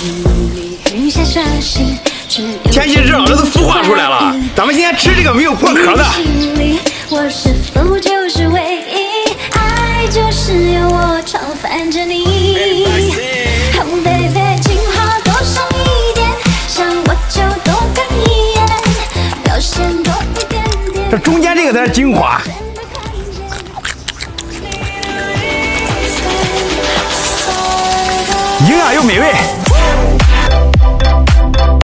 天气热，儿子孵化出来了。咱们今天吃这个没有破壳的。 我是否就是唯一？爱就是要我常烦着你。Oh baby， 情话多说一点，想我就多看一眼，表现多一点点。 这中间这个才是精华。营养又美味。